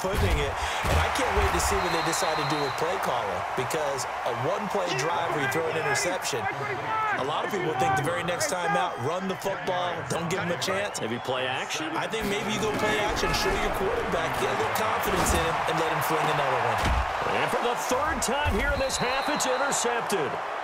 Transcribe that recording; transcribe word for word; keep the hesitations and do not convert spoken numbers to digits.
putting it. And I can't wait to see what they decide to do with play calling, because a one-play drive where you throw an interception, a lot of people think the very next time out, run the football, don't give them a chance. Maybe play action? I think maybe you go play action, show your quarterback, get a little confidence in him, and let him fling another one. And for the third time here in this half, it's intercepted.